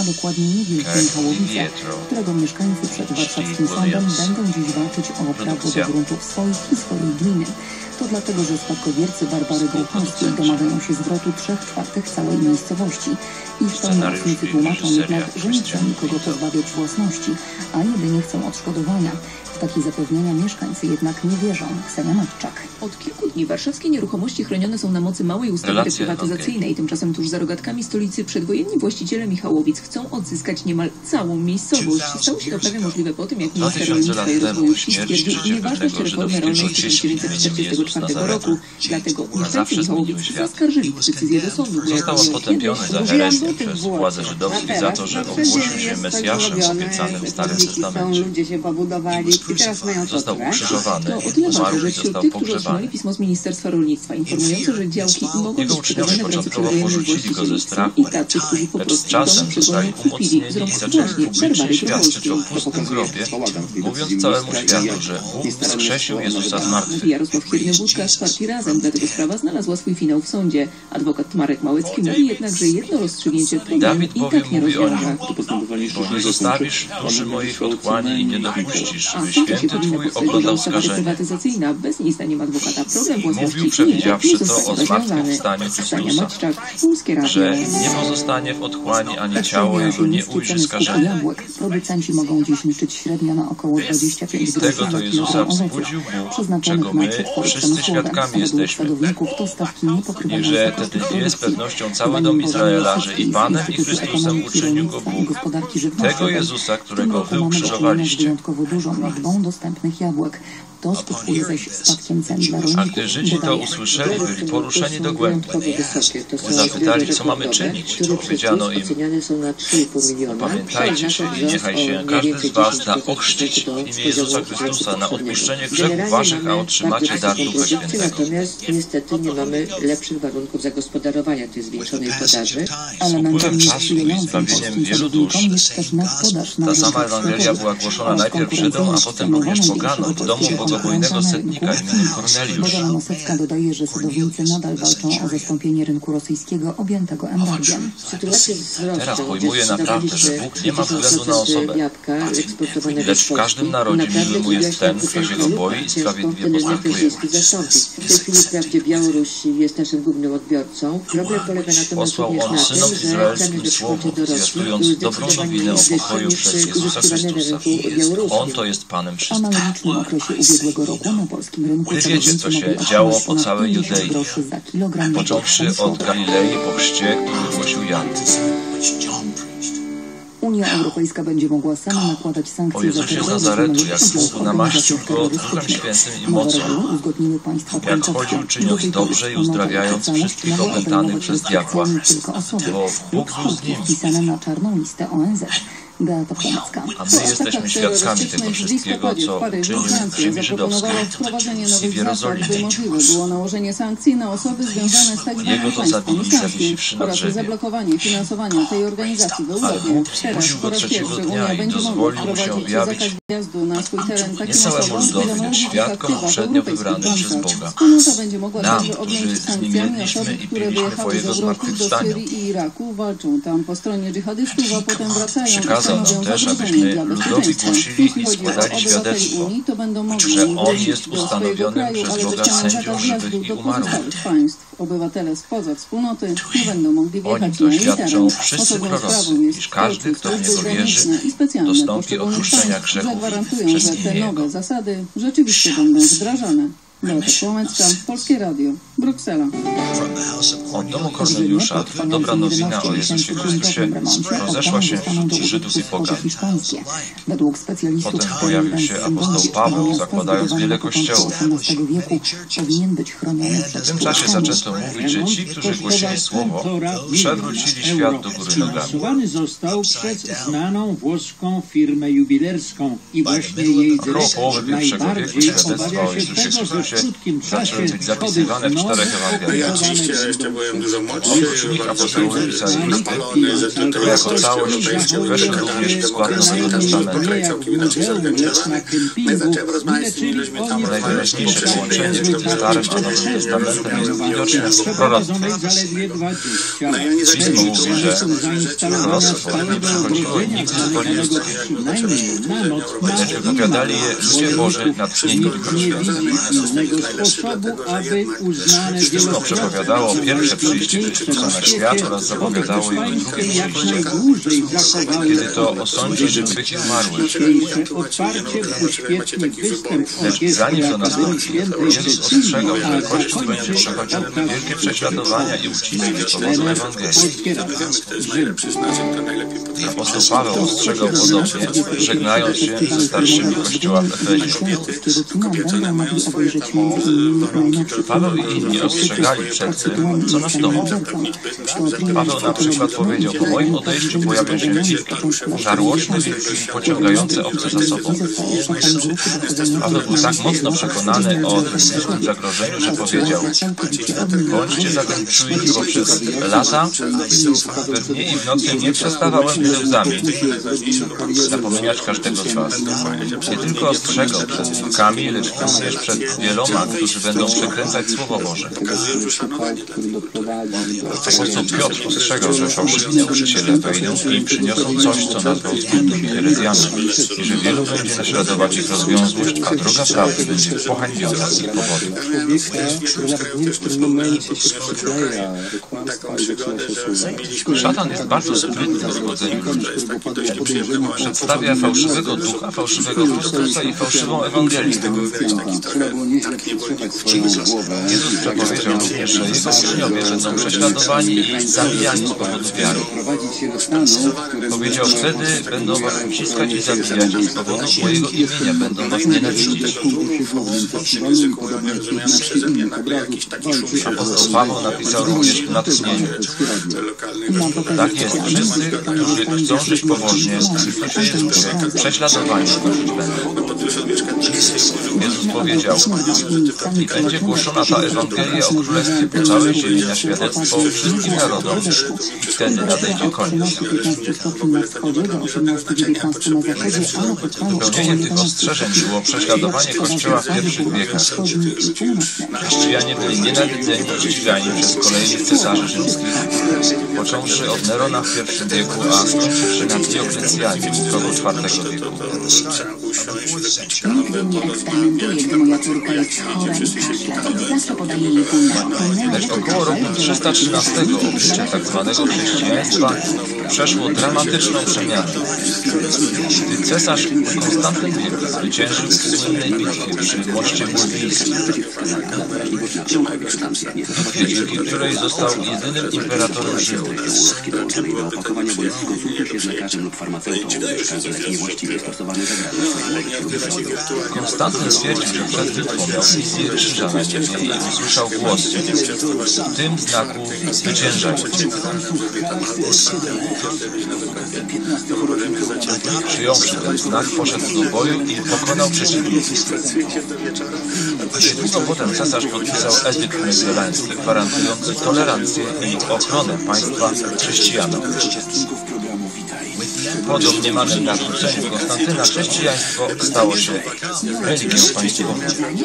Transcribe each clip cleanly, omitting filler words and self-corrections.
a dokładnie niewielkim Michałowice, którego mieszkańcy przed warszawskim sądem będą dziś walczyć o prawo do gruntów swoich i swojej gminy. To dlatego, że spadkobiercy Barbary Gołchowskiej domagają się zwrotu 3/4 całej miejscowości. Ich pełnomocnicy tłumaczą jednak, że nie chcą nikogo pozbawiać własności, a jedynie chcą odszkodowania. W takie zapewnienia mieszkańcy jednak nie wierzą. Ksenia Matczak. Od kilku dni warszawskie nieruchomości chronione są na mocy małej ustawy reprywatyzacyjnej. Tymczasem tuż za rogatkami stolicy przedwojenni właściciele Michałowic chcą odzyskać niemal całą miejscowość. Stało się to prawie możliwe po tym, jak minister rolnictwa i rozwoju wsi stwierdził nieważność reformy rolnej z 1944 roku. Dlatego mieszkańcy Michałowic zaskarżyli decyzję do sądu. Został potępiony za herezję przez władze żydowskie za to, że ogłosił się Mesjaszem obiecanym w Starym Testamencie. Został ukrzyżowany, umarł i został pogrzebany. Pismo z Ministerstwa Rolnictwa informujące, że działki mogą Jego uczniowie początkowo porzucili go ze strachu, lecz z czasem zostali umocnieni i zaczęli publicznie świadczyć o pustym grobie, mówiąc całemu światu, że Bóg wskrzesił Jezusa z martwych. Jarosław Chierny-Budka z partii Razem, dlatego sprawa znalazła swój finał w sądzie. Adwokat Marek Małecki mówi jednak, że jedno rozstrzygnięcie Dawid i bowiem tak nie mówi o rozwiąże. nim, bo nie zostawisz duszy moich otchłani i nie dopuścisz, by święty Twój oglądał skażenie. Prywatyzacyjna bez niej zdaniem adwokata problem własności Mówił, przewidziawszy to o zmartwychwstaniu Chrystusa, że nie pozostanie w otchłani ani ciało Jego nie ujrzy skażenia. Producenci mogą dziś liczyć średnio na około 25 Z tego to Jezusa wzbudził Bóg, czego my wszyscy świadkami jesteśmy. I że te dwie z pewnością cały dom Izraela, że i Panem i Chrystusem uczynił go Bóg. Tego Jezusa, którego wy ukrzyżowaliście. Dostępnych jabłek. To skutkuje zaś spadkiem cen dla rolników. A gdy Żydzi to usłyszeli, byli poruszeni dogłębnie. Zapytali, co mamy czynić. Powiedziano im, pamiętajcie się i niechaj się każdy z was da ochrzcić w imię Jezusa Chrystusa na odpuszczenie grzechów waszych, a otrzymacie dar Ducha Świętego. Natomiast niestety nie mamy lepszych warunków zagospodarowania tej zwiększonej podaży. Z upływem czasu i zbawieniem wielu dusz ta sama Ewangelia była głoszona najpierw Żydom, a potem również poganom w domu bogobojnego setnika imieniem Korneliusz. Bożena Nosecka dodaje, że sadownicy nadal walczą o zastąpienie rynku rosyjskiego objętego embargiem. Teraz pojmuję naprawdę, że Bóg nie ma względu na osobę, lecz w każdym narodzie miły mu jest ten, kto się go boi i sprawiedliwie postępuje. W tej chwili wprawdzie Białoruś jest naszym głównym odbiorcą. Problem polega natomiast Posłał również on na tym, synom że izraelskim słowo, zwiastując dobrą nowinę o pokoju przez Jezusa Chrystusa. On to jest Panem wszystkim. W okresie ubiegłego roku na polskim rynku Wy wiecie, co się działo po całej Judei, począwszy od Galilei po chrzcie, który głosił Jan. Unia Europejska będzie mogła sama nakładać sankcje O Jezusie z Nazaretu, jak Bóg namaścił go Duchem Świętym i mocą, jak chodził czyniąc dobrze i uzdrawiając wszystkich opętanych przez diabła, bo Bóg był z nim. na czarną listę ONZ. Beata Chomicka. A my jesteśmy świadkami tego wszystkiego, co uczynił w ziemi żydowskiej i w Jerozolimie. Było nałożenie sankcji na osoby związane z tak Jego to zabili, zawiesiwszy na drzewie. zablokowanie finansowania tej organizacji w Ale Europie. Bóg wzbudził go trzeciego dnia i dozwolił mu się objawić Na swój teren nie całemu ludowi, lecz świadkom uprzednio wybranym przez Boga. Wspólnota będzie mogła Nam, także którzy objąć z nim sankcjami jedliśmy osoby, i które piliśmy wyjechały po Jego z Europy do zmartwychwstaniu. Syrii i Iraku, walczą tam po stronie dżihadystów, a potem wracają. Przykazał nam też, abyśmy ludowi głosili i składali świadectwo, że On jest ustanowionym przez Boga sędzią żywych i umarłych. Obywatele spoza wspólnoty nie będą mogli O nim wjechać to na jej świadczą teren. wszyscy Osobną prorocy, sprawą jest iż każdy, kto w Niego wierzy, dostąpi odpuszczenia grzechów zagwarantują, przez że te imię nowe Jego. zasady rzeczywiście będą wdrażane. Beata Płomecka, Polskie Radio, Bruksela. Od domu Korneliusza dobra nowina o Jezusie Chrystusie rozeszła się wśród Żydów i pogan. Według specjalistów Potem pojawił się apostoł Paweł, zakładając wiele kościołów. W tym czasie zaczęto mówić, że ci, którzy głosili słowo, przewrócili świat do góry nogami. Finansowany został przez znaną włoską firmę jubilerską i właśnie jej Około połowy dyrektor I wieku najbardziej świadectwa o obawia się Jezusie tego, że Chrystusie w krótkim zaczęły czasie być zapisywane w czterech Ewangelii. Ja oczywiście jeszcze byłem dużo młodszy. Oprócz nich apostołowie pisali listy, które jako całość weszły również w skład Nowego Testamentu. Najwyraźniejsze połączenie między Starym a Nowym Testamentem jest widoczne w proroctwie. Pismo mówi, że proroctwo nie przychodziło nigdy z woli ludzkiej, lecz wypowiadali je ludzie Boży natchnieni Duchem Świętym. Pismo przepowiadało pierwsze przyjście Chrystusa na świat oraz zapowiadało Jego drugie przyjście, kiedy to osądzi żywych i umarłych. Lecz zanim to nastąpi, Jezus ostrzegał, że Kościół będzie przechodził wielkie prześladowania i uciski z powodu Ewangelii. Apostoł Paweł ostrzegał podobnie, żegnając się ze starszymi kościoła w Efezie. Paweł i inni ostrzegali przed tym, co nastąpi. Paweł na przykład powiedział: po moim odejściu pojawią się wilki, żarłoczne wilki pociągające owce za sobą. Paweł był tak mocno przekonany o tym zagrożeniu, że powiedział: bądźcie zatem czujni, bo przez lata we dnie i w nocy nie przestawałem ze łzami napominać każdego z was. Nie tylko ostrzegał przed wilkami, lecz również przed wieloma, którzy będą przekręcać Słowo Boże. Apostoł Piotr ostrzegał, że fałszywi nauczyciele wejdą i przyniosą coś, co nazwał zbudnymi herezjami, i że wielu będzie naśladować ich rozwiązłość, a droga prawdy będzie pohańbiona z ich powodu. Szatan jest bardzo sprytny w zgodzeniu ludzi. Przedstawia fałszywego ducha, fałszywego Chrystusa i fałszywą Ewangelię. Jezus przepowiedział również, że Jego uczniowie będą prześladowani i zabijani z powodu wiary. Powiedział: wtedy będą was uciskać i zabijać, a z powodu mojego imienia będą was nienawidzić. Apostoł Paweł napisał również w natchnieniu: tak jest, wszyscy, którzy chcą żyć pobożnie, prześladowani chodzić będą. Jezus powiedział: i będzie głoszona ta Ewangelia o Królestwie po całej ziemi na świadectwo wszystkim narodom, i wtedy nadejdzie koniec. Wypełnieniem tych ostrzeżeń było prześladowanie Kościoła w pierwszych wiekach. Chrześcijanie byli nienawidzeni i ścigani przez kolejnych cesarzy rzymskich, począwszy od Nerona w I wieku, a skończywszy na Dioklecjanie w około IV wieku. Lecz około roku 313 oblicze tzw. chrześcijaństwa przeszło dramatyczną przemianę. Gdy cesarz Konstantyn Wielki zwyciężył w słynnej bitwie przy moście Bulwińskim, dzięki której został jedynym imperatorem Rzymu. Konstantyn stwierdził, że przed bitwą miał wizję krzyża na niebie i usłyszał głos: w tym znaku zwyciężajcie. Przyjąwszy ten znak, poszedł do boju i pokonał przeciwników. Niedługo potem cesarz podpisał edykt mediolański, gwarantujący tolerancję i ochronę państwa chrześcijanom. Po domniemanym nawróceniu Konstantyna chrześcijaństwo stało się religią państwową.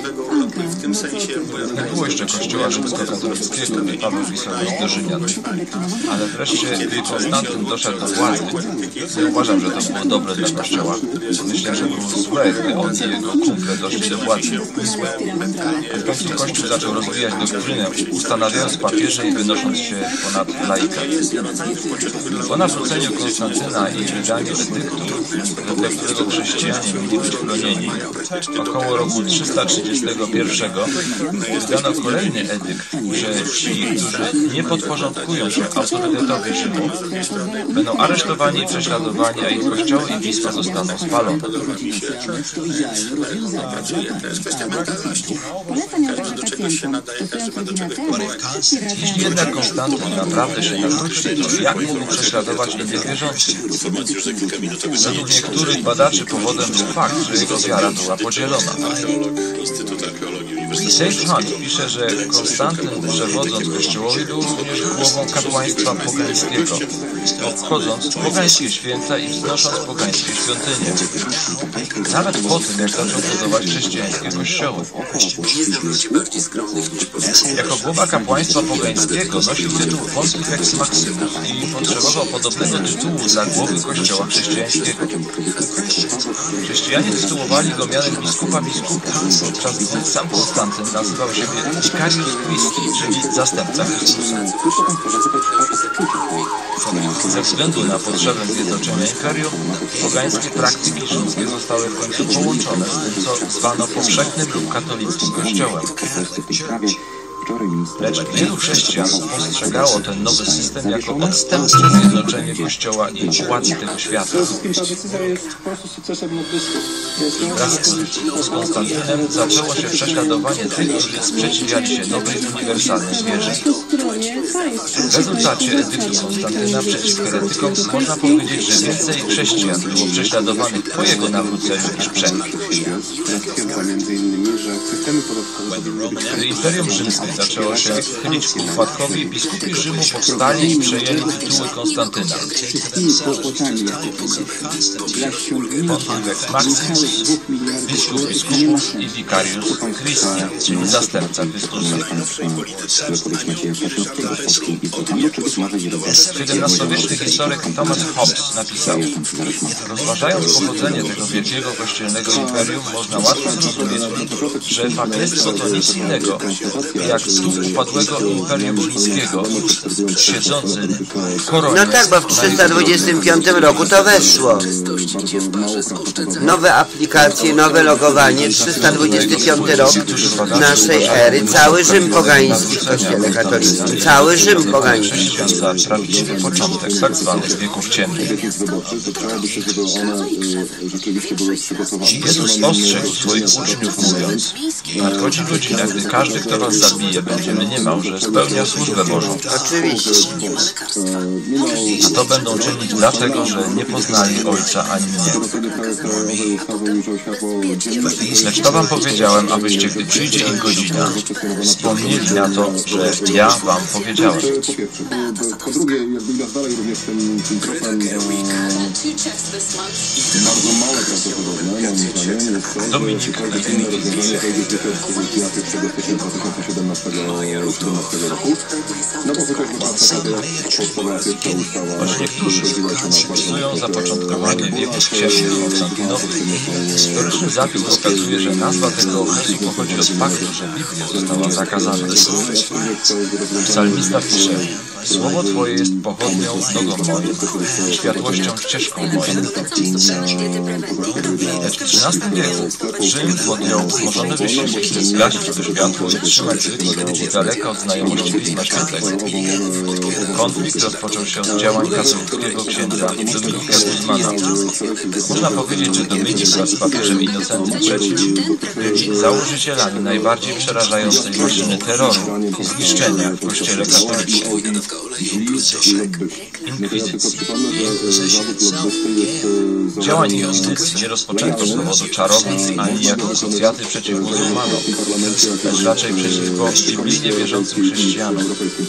Nie było jeszcze kościoła rzymskokatolickiego, gdy Paweł pisał do Rzymian. Ale wreszcie, gdy Konstantyn doszedł do władzy, nie uważam, że to było dobre dla kościoła. Myślę, że było złe, gdy on i jego kumple doszli do władzy. W końcu Kościół zaczął rozwijać doktrynę, ustanawiając papieży i wynosząc się ponad laikę. Po nawróceniu Konstantyna i wydaniu edyktu, wedle którego chrześcijanie mieli być chronieni, około roku 331 wydano kolejny edykt, że ci, którzy nie podporządkują się autorytetowi Rzymu, będą aresztowani i prześladowani, a ich kościoły i pisma zostaną spalone. Jeśli jednak Konstantyn naprawdę się nawróci, to jak mógł prześladować innych wierzących? Według niektórych badaczy powodem był fakt, że jego wiara była podzielona. Sage Hunt pisze, że Konstantyn, przewodząc Kościołowi, był również głową kapłaństwa pogańskiego, obchodząc pogańskie święta i wznosząc pogańskie świątynie. Nawet po tym, jak zaczął budować chrześcijańskie kościoły. Jako głowa kapłaństwa pogańskiego nosił tytuł Pontifex Maximus i potrzebował podobnego tytułu dla głowy kościoła chrześcijańskiego. Chrześcijanie tytułowali go mianem biskupa biskupów, podczas gdy sam Konstantyn nazywał siebie Vicarius Christi, czyli zastępca Chrystusa. Ze względu na potrzebę zjednoczenia imperium, pogańskie praktyki rzymskie zostały w końcu połączone z tym, co zwano powszechnym lub katolickim kościołem. Lecz wielu chrześcijan postrzegało ten nowy system jako odstępcze zjednoczenie Kościoła i władzy tego świata. Wraz z Konstantynem zaczęło się prześladowanie tych, którzy sprzeciwiali się nowej uniwersalnej wierze. W rezultacie edyktu Konstantyna przeciw heretykom można powiedzieć, że więcej chrześcijan było prześladowanych po jego nawróceniu niż przed. Gdy Imperium Rzymskie zaczęło się chylić ku upadkowi, biskupi Rzymu powstali i przejęli tytuły Konstantyna. Pontifex Maximus, biskup biskupów i Vicarius Christi, czyli zastępca Chrystusa. XVII-wieczny historyk Thomas Hobbes napisał: rozważając pochodzenie tego wielkiego kościelnego imperium, można łatwo zrozumieć, że papiestwo to nic innego jak duch upadłego imperium rzymskiego, siedzący w koronie. No tak, bo w 325 roku to weszło. Nowe aplikacje, nowe logowanie, 325 rok naszej ery, cały Rzym pogański w kościele katolickim, cały Rzym pogański. Chrześcijan za prawdziwy początek tak zwanych wieków ciemnych. Jezus ostrzegł swoich uczniów, mówiąc: nadchodzi godzina, gdy każdy, kto was zabije, będzie mniemał, że spełnia służbę Bożą. Oczywiście. A to będą czynić dlatego, że nie poznali Ojca ani mnie. Lecz to wam powiedziałem, abyście, gdy przyjdzie ich godzina, wspomnieli na to, że ja wam powiedziałem. Po drugie, jakby idąc dalej również tym tropem bardzo małe prawdopodobne, moim zdaniem, jest to, że tradycyjne rozwiązanie wejdzie w życie od 1 stycznia 2017 roku. No bo chociażby podstawowa pierwsza ustawa... Choć niektórzy przewidują zapoczątkowanie wieków ciemnych Konstantynowych, historyczny zapis wskazuje, że nazwa tego okresu pochodzi od faktu, że Biblia została zakazana. Psalmista pisze: słowo Twoje jest pochodnią nogą moją, światłością ścieżką moją. Lecz w XIII wieku Rzym podjął wzmożone wysiłki, by zgasić to światło i trzymać zwykłych ludzi daleka od znajomości Pisma Świętego. Konflikt rozpoczął się od działań katolickiego księdza Dominika Guzmana. Można powiedzieć, że Dominik wraz z papieżem Innocentym III byli założycielami najbardziej przerażającej maszyny terroru i zniszczenia w Kościele katolickim. Inkwizycji. Działań inkwizycji nie rozpoczęto z powodu czarownic ani jako krucjaty przeciw muzułmanom, lecz raczej przeciwko biblijnie wierzącym chrześcijanom.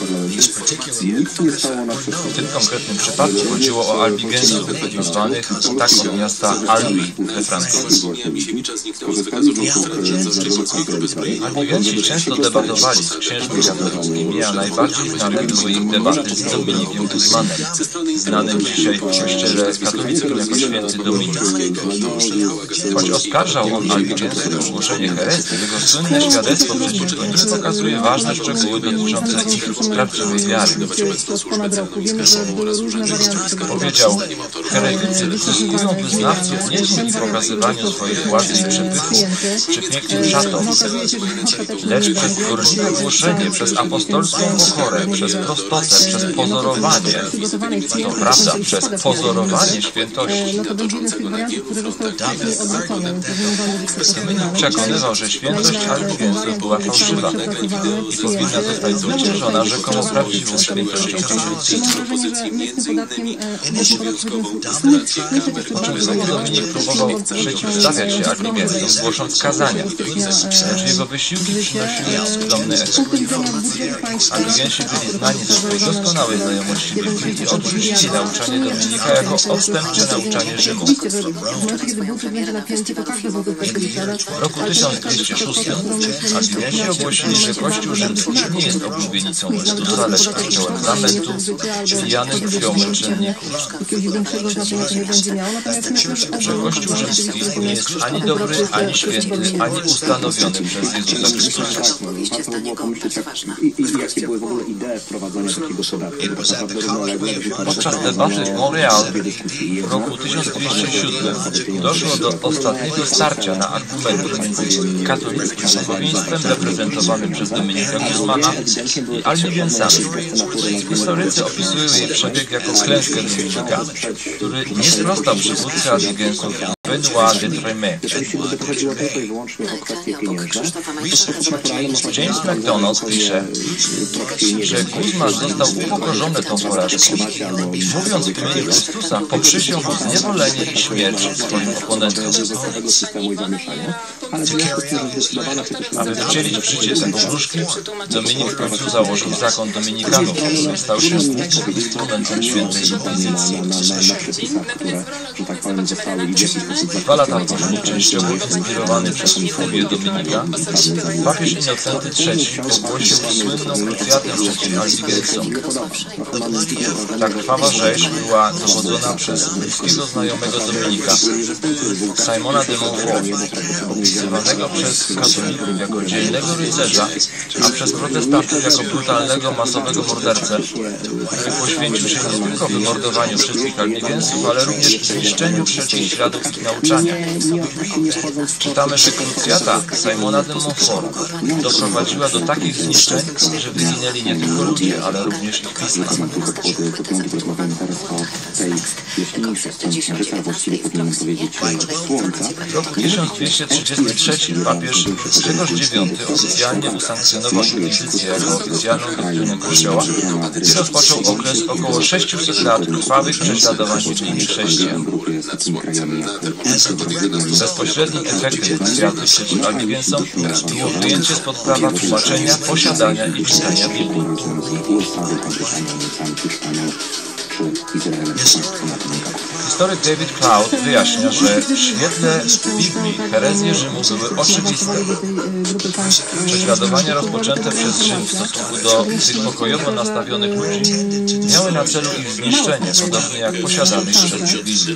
W tym konkretnym przypadku chodziło o albigensów, nazwanych tak od miasta Albi we Francji. Albigenci często debatowali z księżmi katolickimi, a najbardziej znane były ich debaty z Dominikiem Guzmanem, znanym dzisiaj w Kościele katolickim jako święty Dominik. Choć oskarżał on albigensów o głoszenie herezji, jego słynne świadectwo przeciwko nim pokazuje ważne szczegóły dotyczące ich prawdziwej wiary. Powiedział: heretycy zyskują wyznawców nie dzięki pokazywaniu swojej władzy i przepychu, czy pięknym szatom, lecz przez gorliwe głoszenie, przez apostolską pokorę, przez prostotę, przez pozorowanie, to prawda, przez pozorowanie świętości. Przekonywał, że świętość albigensów była fałszywa, i powinna zostać zwyciężona rzekomo prawdziwą świętością chrześcijańską. Początkowo Dominik próbował przeciwstawiać się Albigensom, głosząc kazania, lecz jego wysiłki przynosiły skromny efekt. Albigensi byli znani ze swojej doskonałej znajomości Biblii i odrzucili nauczanie Dominika jako odstępcze nauczanie Rzymu. W roku 1206 Albigensi ogłosili, że Kościół rzymski nie jest oblubienicą Chrystusa, lecz kościołem zamętu, pijanym krwią męczenników. Że Kościół rzymski nie jest ani dobry, ani święty, ani ustanowiony przez Jezusa Chrystusa. Jakie były w ogóle idee wprowadzenia takiego podatku? Podczas debaty w Montreal w roku 1207 doszło do ostatniego starcia na argumentach między katolickim duchowieństwem reprezentowanym przez Dominika Guzmana i Albigensami. Historycy opisują jej przebieg jako klęskę Dominika, który nie sprostał przywódcy Albigensów Benoit de Tremé. James MacDonald pisze, że Guzman został upokorzony tą porażką. Mówiąc w imieniu Chrystusa, poprzysiągł zniewolenie i śmierć swoim oponentom. Aby wcielić w życie tę wróżki, Dominik w końcu założył zakon dominikanów, który stał się głównym instrumentem świętej inkwizycji. 2 lata temu, częściowo inspirowany przez fobię Dominika, papież Innocenty III ogłosił słynną krucjatę przeciw Albigensom. Ta krwawa rzeź była dowodzona przez bliskiego znajomego Dominika, Simona de Montfort, opisywanego przez katolików jako dzielnego rycerza, a przez protestantów jako brutalnego, masowego mordercę, który poświęcił się nie tylko wymordowaniu wszystkich Albigensów, ale również zniszczeniu wszelkich śladów ich nauczania. Czytamy, że krucjata Simona de Montfort doprowadziła do takich zniszczeń, że wyginęli nie tylko ludzie, ale również ich pisma. W roku 1233 papież Grzegorz IX oficjalnie usankcjonował inkwizycję jako oficjalną doktrynę Kościoła i rozpoczął okres około 600 lat krwawych prześladowań biblijnych chrześcijan. Bezpośrednim efektem krucjaty przeciw Albigensom było wyjęcie spod prawa tłumaczenia, posiadania i czytania Biblii. Historyk David Cloud wyjaśnia, że w świetle Biblii herezje Rzymu były oczywiste. Prześladowania rozpoczęte przez Rzym w stosunku do tych pokojowo nastawionych ludzi miały na celu ich zniszczenie, podobnie jak posiadanych przez Biblię.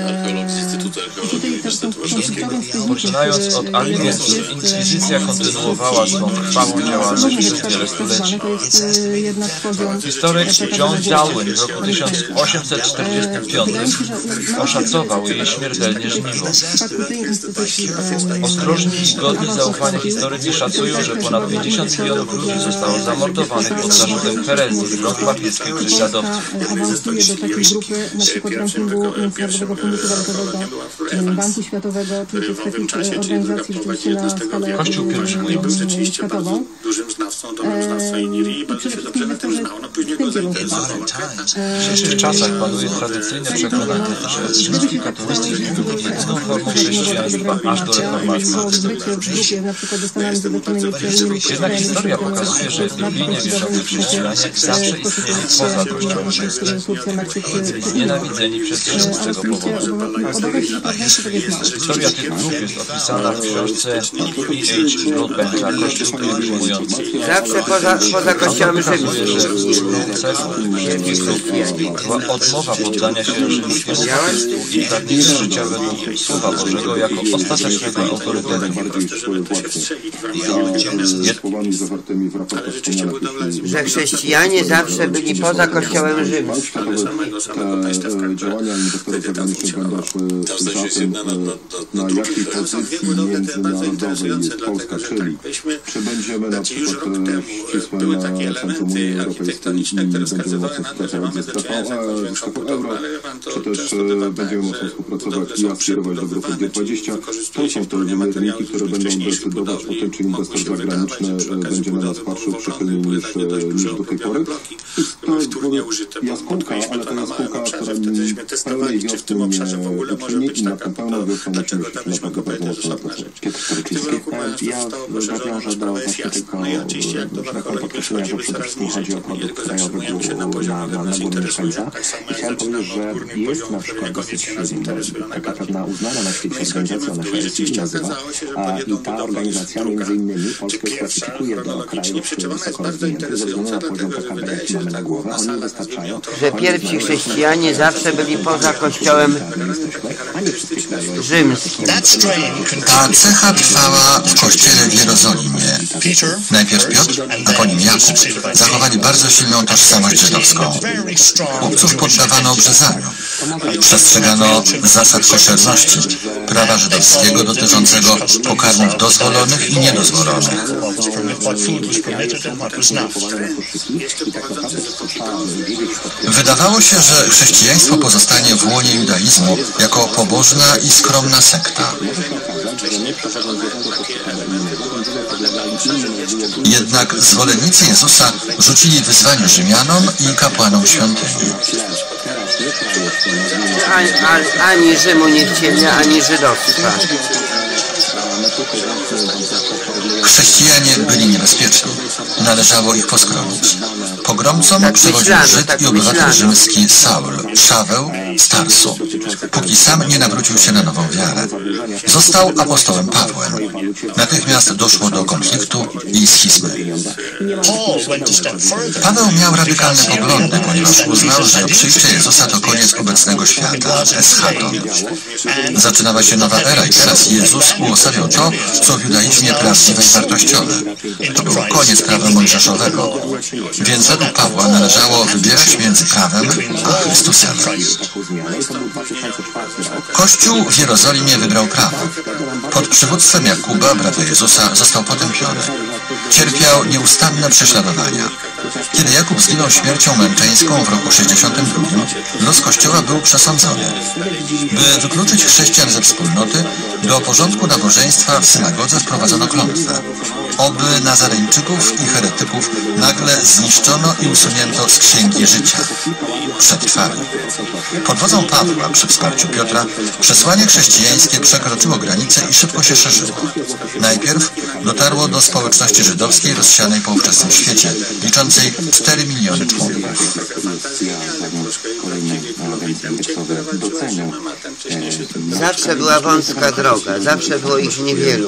Poczynając od Albigensów, inkwizycja kontynuowała swą krwawą działalność przez wiele stuleci. Historyk John Darwin w roku 1845 oszacował jej śmiertelnie żniwo. Ostrożni i godni zaufania historycy szacują, że ponad 50 milionów ludzi zostało zamordowanych pod zarzutem herezji z rąk papieskich prześladowców. Awansuje do takiej grupy, na przykład rankingu Międzynarodowego Funduszu Walutowego, Banku Światowego, czyli też takich organizacji rzeczywiście na skalę Kościół pielgrzymujący. światową. I przede wszystkim jest to, że w tym kierunku. W dzisiejszych czasach panuje tradycyjne przekonanie, że rzymski katolicyzm był jedyną formą chrześcijaństwa aż do reformacji. Jednak historia pokazuje, że biblijnie wierzący chrześcijanie zawsze istnieli poza Kościołem rzymskim. Byli nienawidzeni przez Rzym z tego powodu. Historia tych grup jest opisana w książce E.H. Broadbenta „Kościół pielgrzymujący”. Zawsze poza Kościołem rzymskim. Że główną cechą wszystkich grup była odmowa poddania się rzymskiemu państwu i pragnienie życia według Słowa Bożego jako ostatecznego autorytetu. Że chrześcijanie zawsze byli poza Kościołem rzymskim. Działania inwestorów zagranicznych będą szły za tym, na jakiej pozycji międzynarodowej jest Polska, czyli czy będziemy na przykład ścisłym centrum Unii Europejskiej i będziemy mocno współpracować ze strefą euro, czy też będziemy mocno współpracować i aspirować do grupy G20. To są te rynki, które będą decydować o tym, czy inwestor zagraniczny będzie na nas patrzył przychylniej niż do tej pory. To jest jaskółka, ale to jaskółka, która pełnej wiosny nie uczyni i na tę pełną wiosnę musimy się naprawdę bardzo mocno napracować. Ja nawiążę do właśnie tego podkreślenia, że przede wszystkim chodzi o produkt krajowy na głowę mieszkańca. I chciałem powiedzieć, że jest na przykład dosyć taka pewna uznana na świecie organizacja, ona się RSI nazywa, i ta organizacja między innymi Polskę klasyfikuje do krajów wysoko rozwiniętych ze względu na poziom PKB, jaki mamy na głowę. Oni wystarczają. Że pierwsi chrześcijanie zawsze byli poza kościołem rzymskim. Ta cecha trwała w kościele w Jerozolimie. Najpierw Piotr, a po nim Jan zachowali bardzo silną tożsamość żydowską. Chłopców poddawano obrzezaniu. Przestrzegano zasad koszerności, prawa żydowskiego dotyczącego pokarmów dozwolonych i niedozwolonych. Wydawało się, że chrześcijaństwo pozostanie w łonie judaizmu jako pobożna i skromna sekta. Jednak zwolennicy Jezusa rzucili wyzwanie Rzymianom i kapłanom świątyni. Ani Rzymu nie chcieli, ani żydowstwa. Chrześcijanie byli niebezpieczni. Należało ich poskromić. Pogromcom przewodził Żyd i obywatel rzymski Saul, Szaweł z Tarsu, póki sam nie nawrócił się na nową wiarę. Został apostołem Pawłem. Natychmiast doszło do konfliktu i schizmy. Paweł miał radykalne poglądy, ponieważ uznał, że przyjście Jezusa to koniec obecnego świata, eschaton. Zaczynała się nowa era i teraz Jezus uosabiał to, co w judaizmie prawdziwe i wartościowe. To był koniec prawa mojżeszowego, więc według Pawła należało wybierać między prawem a Chrystusem. Kościół w Jerozolimie wybrał prawo. Pod przywództwem Jakuba, brata Jezusa, został potępiony. Cierpiał nieustanne prześladowania. Kiedy Jakub zginął śmiercią męczeńską w roku 62, los Kościoła był przesądzony. By wykluczyć chrześcijan ze wspólnoty, do porządku nabożeństwa w synagodze wprowadzono klątwę. Oby Nazareńczyków i heretyków nagle zniszczono i usunięto z księgi życia. Przetrwali. Pod wodzą Pawła, przy wsparciu Piotra, przesłanie chrześcijańskie przekroczyło granice i szybko się szerzyło. Najpierw dotarło do społeczności żydowskiej rozsianej po ówczesnym świecie, liczącej 4 miliony członków. Zawsze była wąska droga, zawsze było ich niewielu.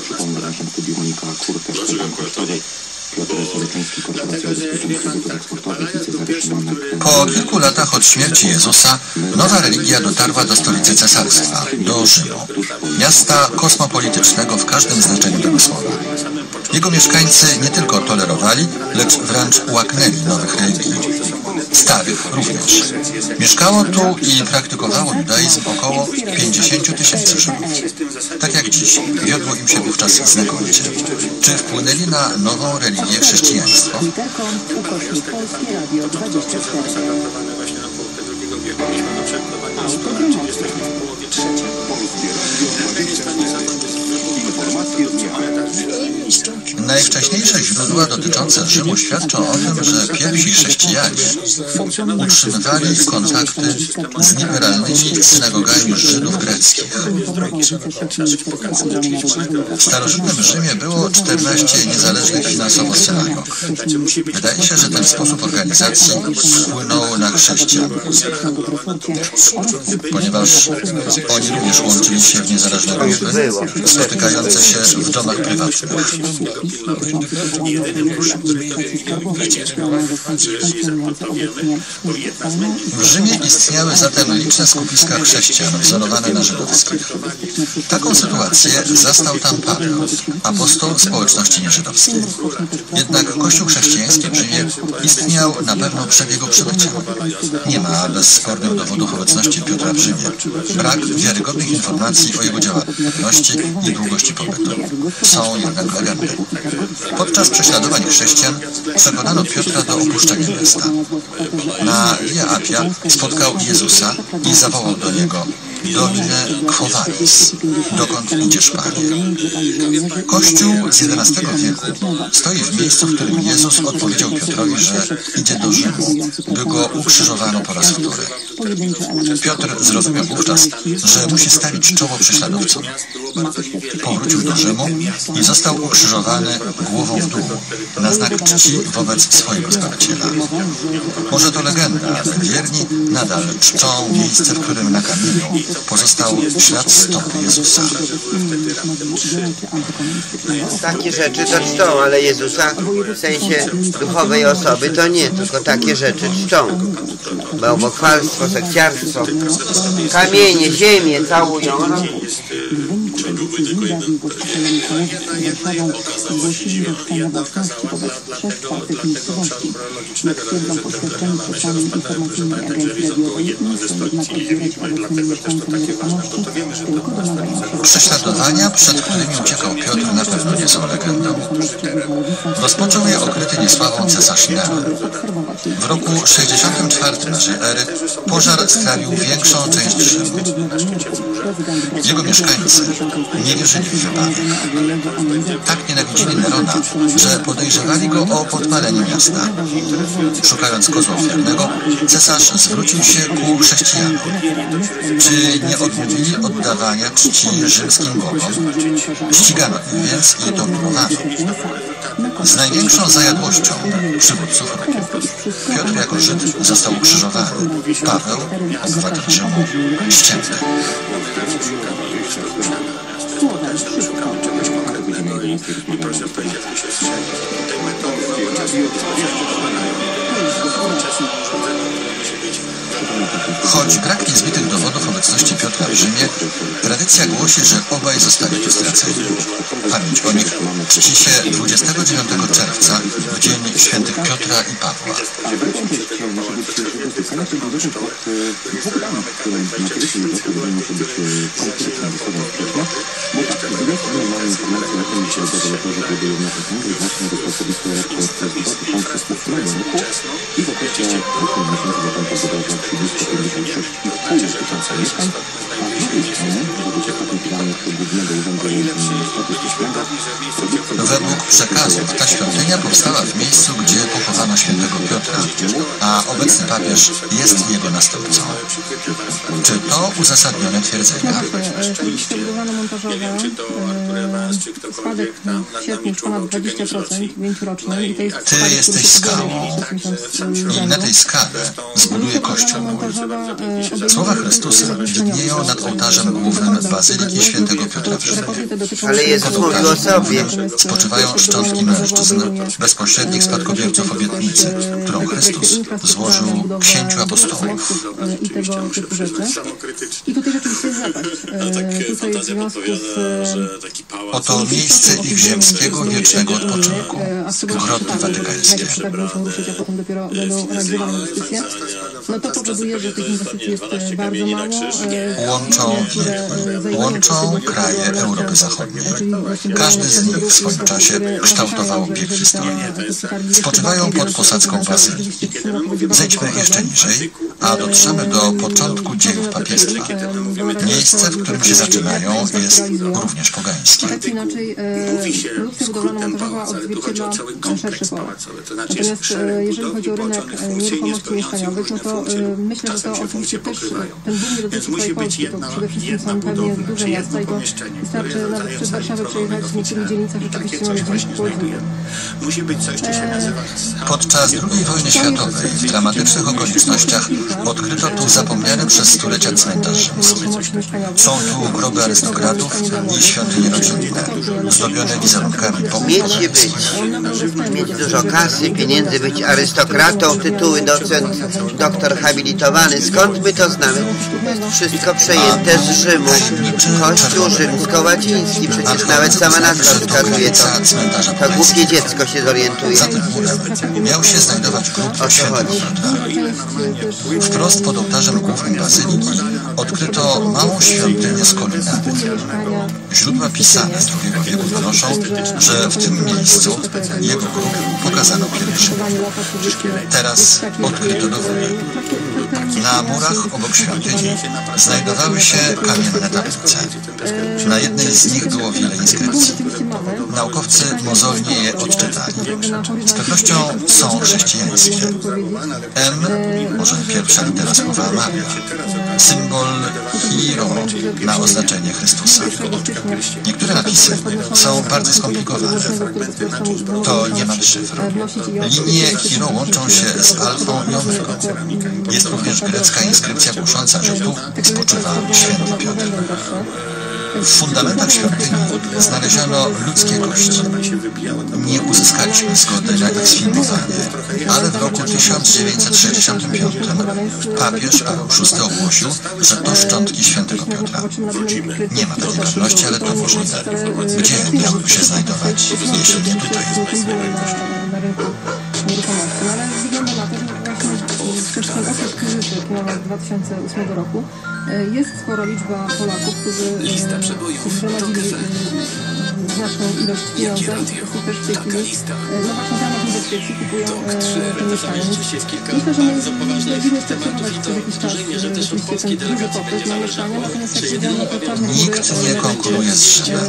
Po kilku latach od śmierci Jezusa nowa religia dotarła do stolicy cesarstwa, do Rzymu, miasta kosmopolitycznego w każdym znaczeniu tego słowa. Jego mieszkańcy nie tylko tolerowali, lecz wręcz łaknęli nowych religii. Starych również. Mieszkało tu i praktykowało judaizm około 50 000 Żydów. Tak jak dziś, wiodło im się wówczas znakomicie. Czy wpłynęli na nową religię chrześcijaństwo? Najwcześniejsze źródła dotyczące Rzymu świadczą o tym, że pierwsi chrześcijanie utrzymywali kontakty z liberalnymi synagogami Żydów greckich. W starożytnym Rzymie było 14 niezależnych finansowo synagog. Wydaje się, że ten sposób organizacji wpłynął na chrześcijan, ponieważ oni również łączyli się w niezależne grupy, spotykające się w domach prywatnych. W Rzymie istniały zatem liczne skupiska chrześcijan wzorowane na żydowskich. Taką sytuację zastał tam Paweł, apostoł społeczności nieżydowskiej. Jednak Kościół chrześcijański w Rzymie istniał na pewno przed jego przybyciem. Nie ma bezspornych dowodów obecności Piotra w Rzymie. Brak wiarygodnych informacji o jego działalności i długości pobytu. Są jednak legendy. Podczas prześladowań chrześcijan przekonano Piotra do opuszczenia miasta. Na Via Appia spotkał Jezusa i zawołał do Niego: Domine quo vadis, dokąd idziesz, Panie? Kościół z XI wieku stoi w miejscu, w którym Jezus odpowiedział Piotrowi, że idzie do Rzymu, by go ukrzyżowano po raz wtóry. Piotr zrozumiał wówczas, że musi stawić czoło prześladowcom. Powrócił do Rzymu i został ukrzyżowany głową w dół, na znak czci wobec swojego Zbawiciela. Może to legenda, ale wierni nadal czczą miejsce, w którym na kamieniu pozostał ślad stopy Jezusa. Takie rzeczy to czczą, ale Jezusa w sensie duchowej osoby to nie, tylko takie rzeczy czczą. Bałwochwalstwo, sekciarstwo, kamienie, ziemię całują. Prześladowania, przed którymi uciekał Piotr, na pewno nie są legendą. Rozpoczął je okryty niesławą cesarz Nero. W roku 64 naszej ery pożar strawił większą część Rzymu. Jego mieszkańcy nie wierzyli w wypadek. Tak nienawidzili Nerona, że podejrzewali go o podpalenie miasta. Szukając kozła ofiarnego, cesarz zwrócił się ku chrześcijanom. Czy nie odmówili oddawania czci rzymskim bogom? Ścigano ich więc i torturowano. Z największą zajadłością przywódców ruchu. Piotr jako Żyd został ukrzyżowany. Paweł, obywatel Rzymu, ścięty. Choć brak niezbitych dowodów obecności Piotra w Rzymie, tradycja głosi, że obaj zostali tu straceni. Pamięć o nich czci się 29 czerwca, w dzień świętych Piotra i Pawła. Według przekazów ta świątynia powstała w miejscu, gdzie pochowano świętego Piotra, a obecny papież jest jego następcą. Czy to uzasadnione twierdzenia? Przebudowane montażowe, spadek w sierpniu już ponad 20%, 5-roczny. I to jest Ty jesteś skałą i na tej skale zbuduje Kościół mój. Słowa Chrystusa widnieją nad ołtarzem głównym Bazyliki Świętego Piotra w Rzymie. Ale Jezus mówił o sobie. Spoczywają szczątki mężczyzn, bezpośrednich spadkobierców obietnicy, którą Chrystus złożył 10 apostołów. I tego typu rzeczy. I tutaj rzeczywiście jest zapaść. Tutaj w związku z... Oto miejsce ich ziemskiego wiecznego odpoczynku. Groty watykańskie. A potem dopiero będą realizowane inwestycje. No to powoduje, że tych inwestycji jest bardzo mało. Łączą kraje Europy Zachodniej. Każdy z nich w swoim czasie kształtował bieg historii. Spoczywają pod posadzką bazyliki. Zejdźmy jeszcze niżej, a dotrzemy do początku dziejów papiestwa. Miejsce, w którym się zaczynają, jest również pogańskie. Tak inaczej, produkcja budowlano-montażowa odzwierciedla szerszy pogląd. Natomiast jeżeli chodzi o rynek nieruchomości mieszkaniowych, no to myślę, że to oczywiście też ten boom nie dotyczy całej Polski, to przede wszystkim są pewnie duże miasta i to wystarczy nawet przez Warszawę przejechać w niektórych dzielnicach, rzeczywiście mamy dziś południe. Podczas II wojny światowej w dramatycznych okolicznościach odkryto tu zapomniany przez stulecia cmentarz rzymski. Są tu groby arystokratów i świątynie rodzinne, zdobione wizerunkami bogów. Mieć je być, mieć dużo kasy, pieniędzy, być arystokratą, tytuły docent, doktor habilitowany. Skąd my to znamy? Wszystko przejęte z Rzymu. Kościół rzymskowacki łaciński, przecież nawet sama nazwa wskazuje to. To głupie dziecko się zorientuje. Za tym murem miał się znajdować grób świętego Piotra. Wprost pod ołtarzem głównym bazyliki odkryto małą świątynię z kolumnami. Źródła pisane z II wieku donoszą, że w tym miejscu jego grób pokazano pielgrzymom. Teraz odkryto dowody. Na murach obok świątyni znajdowały się kamienne tablice. Na jednej z nich było wiele inskrypcji. Naukowcy mozolnie je odczytali. Z pewnością są chrześcijańskie. M, może pierwsza litera słowa Maria. Symbol Hiro na oznaczenie Chrystusa. Niektóre napisy są bardzo skomplikowane. To niemal szyfr. Linie Hiro łączą się z alfą i omegą. Jest również grecka inskrypcja głosząca, że tu spoczywa święty Piotr. W fundamentach świątyni znaleziono ludzkie kości. Nie uzyskaliśmy zgody na ich sfilmowanie, ale w roku 1965 papież Paweł VI ogłosił, że to szczątki świętego Piotra. Nie ma takiej pewności, ale to możliwe. Gdzie miałyby się znajdować, jeśli nie tutaj? Ale wygląda na to, że właśnie przez ten okres kryzysu, jaki mamy 2008 roku, jest spora liczba Polaków, którzy zgromadzili znaczną ilość pieniędzy i też w tej chwili no właśnie w ramach inwestycji kupują te mieszkania. Myślę, że będziemy jeszcze przebywać przez jakiś czas oczywiście ten duży popyt na mieszkania, natomiast jak widziałem na to nikt nie konkuruje z Rzymem.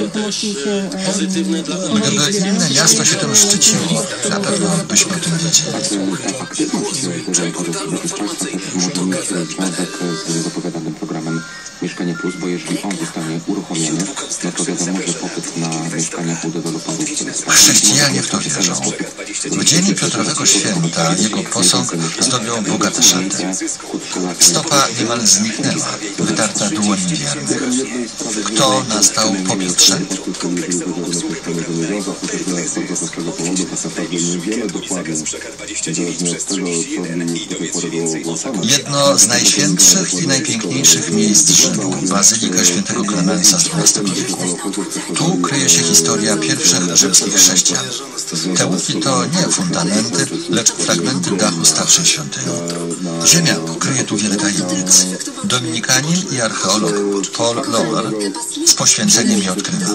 Gdyby inne miasto się tym szczyciło, na pewno byśmy o tym wiedzieli. Aktywność dotychczas też może mieć związek z zapowiadanym programem Mieszkanie Plus, bo jeżeli on zostanie uruchomiony, no to wiadomo, że popyt na mieszkania u deweloperów... Chrześcijanie w to wierzą. W dzień Piotrowego Święta jego posąg zdobią bogate szaty. Stopa niemal zniknęła, wytarta dłoni wiernych. Kto nastał po Piotrze? Jedno z najświętszych i najpiękniejszych miejsc Rzymu, Bazylika Świętego Klemensa z XII wieku. Tu kryje się historia pierwszych rzymskich chrześcijan. Te łuki to nie fundamenty, lecz fragmenty dachu starszej świątyni. Ziemia kryje tu wiele tajemnic. Dominikanin i archeolog Paul Lower z poświęceniem je odkrywa.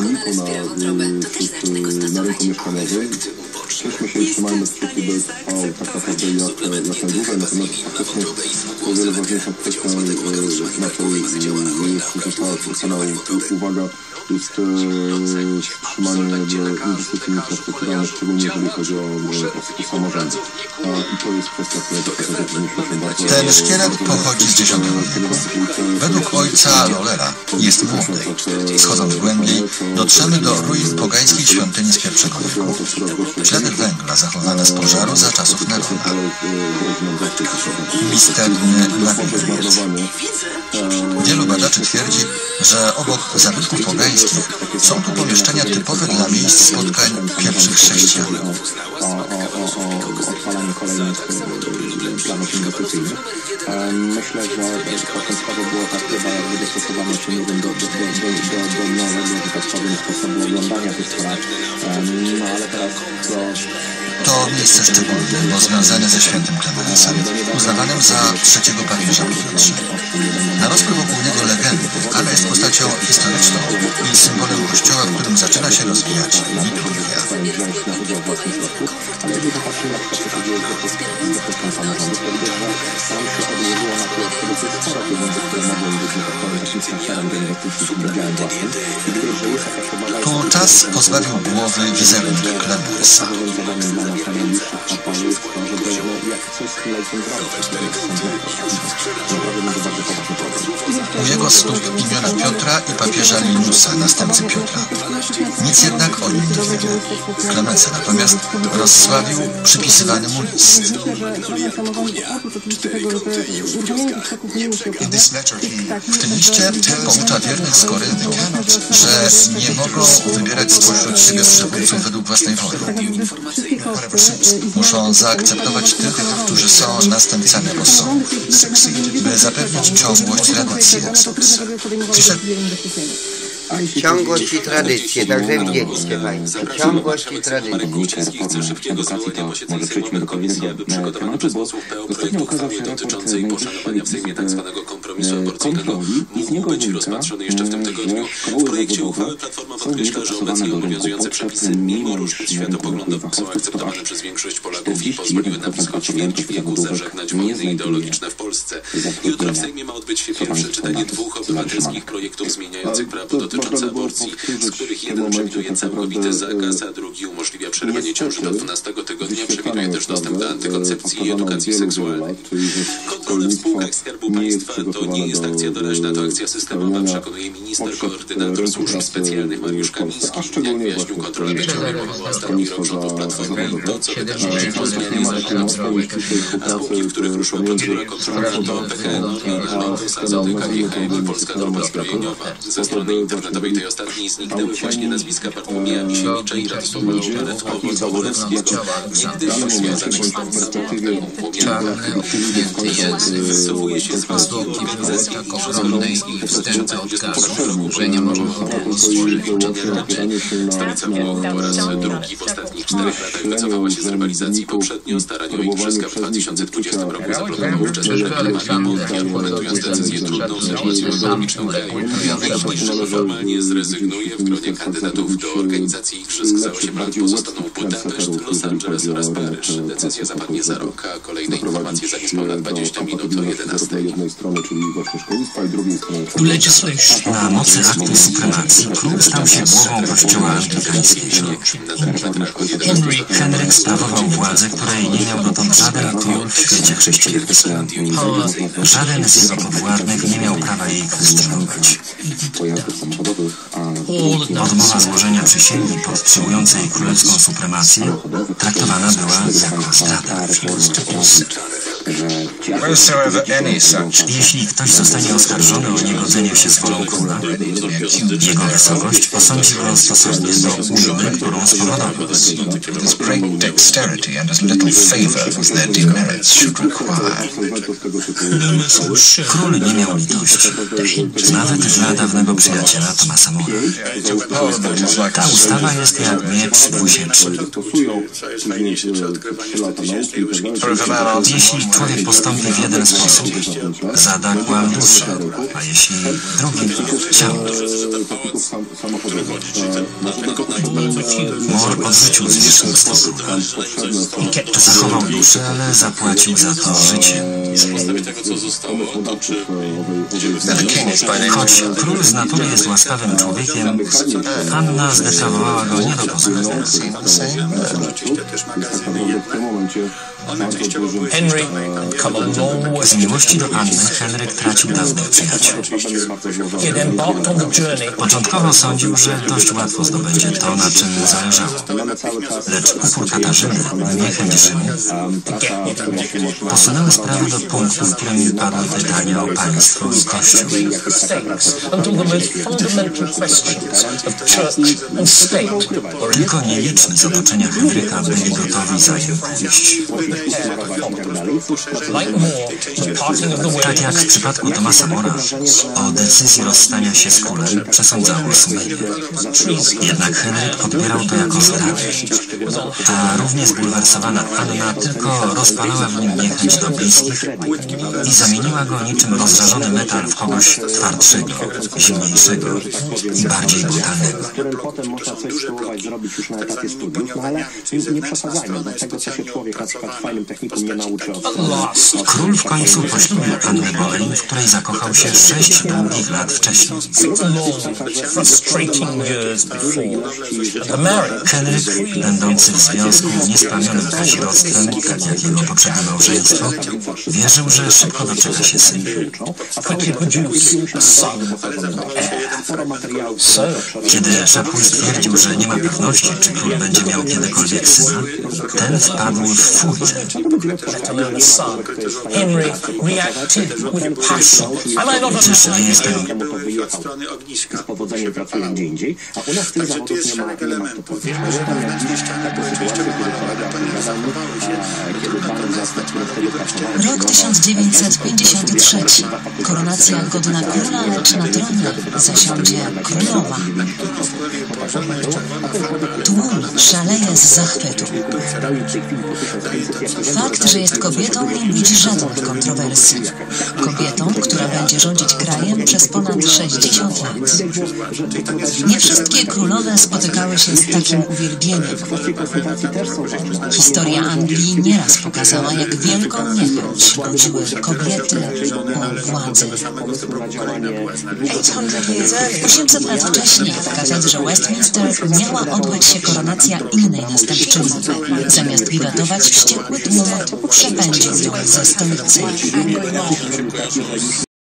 Cieszmy się i trzymajmy kciuki, by trwał tak naprawdę jak najdłużej, natomiast faktycznie o wiele ważniejsza kwestia, na to została zwrócona uwaga, jest wstrzymanie inwestycji infrastrukturalnych, szczególnie jeżeli chodzi o samorządy. I to jest kwestia, która powinniśmy się bardzo... Ten szkielet pochodzi z X wieku. Według ojca Lolera jest młody. Schodząc głębiej, dotrzemy do ruin pogańskiej świątyni z I wieku. Ślady węgla zachowane z pożaru za czasów Nerona. Misterny labirynt. Wielu badaczy twierdzi, że obok zabytków pogańskich są tu pomieszczenia typowe dla miejsc spotkań pierwszych chrześcijan. Odpalanie kolejnych planów inwestycyjnych. Myślę, że początkowo było tak chyba jakby dostosowane się, nie wiem, do nowego, że tak powiem, sposobu oglądania tych spraw. No ale teraz to miejsce szczególne, bo związane ze świętym Klemensem, uznawanym za trzeciego papieża po Piotrze. Na rozpływ wokół niego legendy, ale jest postacią historyczną i symbolem kościoła, w którym zaczyna się rozwijać liturgia. Ale jeżeli popatrzymy na przykład, co się dzieje z dochodką samorządów, to widać, że tam się odłożyło na tyle absolutnie sporo pieniędzy, które mogą być, że tak powiem, takim transferem do inwestycji z udziałem własnym. I widać, że jest jakaś chyba... Tu czas pozbawił głowy wizerunek Klemensa. U jego stóp imiona Piotra i papieża Linusa, następcy Piotra. Nic jednak o nim nie wiemy. Klemensa natomiast rozsławił przypisywany mu list. W tym liście poucza wiernych z Koryntu, że nie mogą wybierać spośród siebie przywódców według własnej woli. Muszą zaakceptować tych, którzy są następcami posągów, by zapewnić ciągłość tradycji. Ciągłość i tradycje, także widzieliście Państwo. Ciągłość i tradycje. Może przejdźmy do kolejnego tematu, bo ostatnio ukazał się raport Najwyższej Kontroli i z niego wynika, że szkoły zawodowe są niedopasowane do rynku potrzeb mimo licznych fachowców, to aż 41% absolwentów zawodówek nie znajduje Jutro w Sejmie ma odbyć się pierwsze czytanie dwóch obywatelskich projektów zmieniających prawo dotyczące aborcji, z których jeden przewiduje całkowity zakaz, a drugi umożliwia przerywanie ciąży do 12 tygodnia, przewiduje też dostęp do antykoncepcji i edukacji seksualnej. Kontrole w spółkach Skarbu Państwa to nie jest akcja doraźna, to akcja systemowa, przekonuje minister koordynator służb specjalnych Mariusz Kamiński. Jak wyjaśnił, kontrola będzie obejmowała ostatni rok rządów Platformy i to, co wydarzyło się po zmianie zakonu spółki, w których ruszyła procedura kontrolna, to PKN, Sadzony, KGHM i Polska Droga Zbrojeniowa. Ze strony internetowej tej ostatniej zniknęły właśnie nazwiska Bartłomieja Misiewicza i Radosława Owoleckiego. Niegdyś wycofuje się z walki organizacji pozornej i wstępne oskarżeń, że nie można stworzyć Stolica Włoch po raz drugi w ostatnich 4 latach wycofała się z rywalizacji poprzednio. Starania o igrzyska w 2020 roku zablokował ówczesny komentując decyzję trudną sytuacją ekonomiczną kraju. Że formalnie zrezygnuje. W gronie kandydatów do organizacji igrzysk za 8 lat pozostaną Budapeszt, Los Angeles oraz Paryż. Decyzja zapadnie za rok, a kolejne informacje za niespełna 20 minut o 11. Na mocy aktu supremacji król stał się głową kościoła anglikańskiego. Henryk sprawował władzę, której nie miał dotąd żaden król w świecie chrześcijańskim. Żaden z jego podwładnych nie miał prawa jej kwestionować. Odmowa złożenia przysięgi podtrzymującej królewską supremację traktowana była jako zdrada. Jeśli ktoś zostanie oskarżony o niegodzenie się z wolą króla, jego wysokość osądzi go stosownie do ujmy, którą spowodował. Król nie miał litości, nawet dla dawnego przyjaciela Thomasa More'a. Ta ustawa jest jak miecz dwusieczny. Jeśli człowiek postąpi w jeden sposób, zada kłam duszę, a jeśli drugi, ciało. More odrzucił zwierzchnictwo króla. Zachował duszę, ale zapłacił za to życie. Choć król z natury jest łaskawym człowiekiem, Anna zdecydowała go nie do poznania. Z miłości do Anny Henryk tracił dawnych przyjaciół. Początkowo sądził, że dość łatwo zdobędzie to, na czym mu zależało. Lecz upór Katarzyny, niechęć Rzymu posunęły sprawę do punktu, w którym padły pytania o państwo i Kościół. Tylko nieliczni z otoczenia Henryka byli gotowi za nim pójść. Tak jak w przypadku Thomasa More'a, o decyzji rozstania się z królem przesądzało sumienie. Jednak Henryk odbierał to jako zdradę. A równie zbulwersowana Anna tylko rozpalała w nim niechęć do bliskich i zamieniła go niczym rozżarzony metal w kogoś twardszego, zimniejszego i bardziej brutalnego. Potem można coś spróbować zrobić już na etapie studiów, no ale nie przesadzajmy, do tego co się człowiek na przykład w fajnym technikum nie nauczy od Król w końcu poślubił Annę Boleyn, w której zakochał się 6 długich lat wcześniej. Henryk, będący w związku niesplamionym kazirodztwem, tak jak jego poprzednie małżeństwo, wierzył, że szybko doczeka się syna. Kiedy Chapuis stwierdził, że nie ma pewności, czy król będzie miał kiedykolwiek syna, ten wpadł w furię. Czyż nie jestem... Z powodzeniem pracuje gdzie indziej, a u nas tych zawodów nie ma kto powiedzieć. Pamiętam jak dziś taką sytuację, kiedy kolega opowiadał mi, kiedy pan zastępny wtedy pracował 1953. Koronacja godna króla, lecz na tronie zasiądzie królowa. Tłum szaleje z zachwytu. Fakt, że jest kobietą, nie budzi żadnych kontrowersji. Kobietą, która będzie rządzić krajem przez ponad 60 lat. Nie wszystkie królowe spotykały się z takim uwielbieniem. Historia Anglii nieraz pokazała, jak wielką niechęć budziły kobiety o władzy. 800 lat wcześniej w katedrze Westminster miała odbyć się koronacja innej następczyni. Zamiast wiwatować, wściekły tłum przepędził ją ze stolicy.